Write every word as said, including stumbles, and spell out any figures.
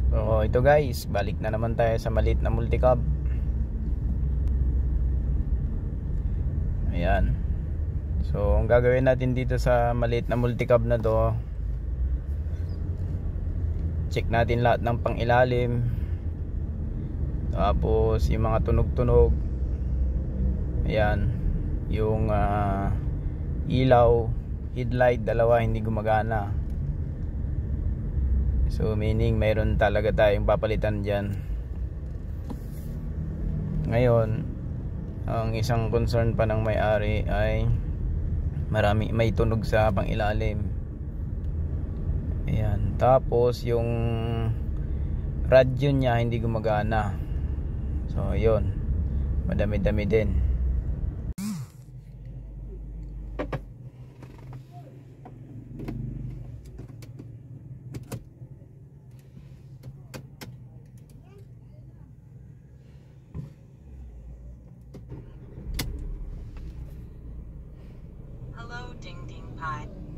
So ito guys, balik na naman tayo sa maliit na multicab. Ayan. So ang gagawin natin dito sa maliit na multicab na to, check natin lahat ng pangilalim, tapos yung mga tunog-tunog. Ayan, yung uh, ilaw, headlight, dalawa hindi gumagana. So meaning mayroon talaga tayong papalitan dyan. Ngayon, ang isang concern pa ng may-ari ay marami may tunog sa pangilalim. Ayan, tapos yung radyo niya hindi gumagana. So yun, madami-dami din. Hello, Ding Ding Pie.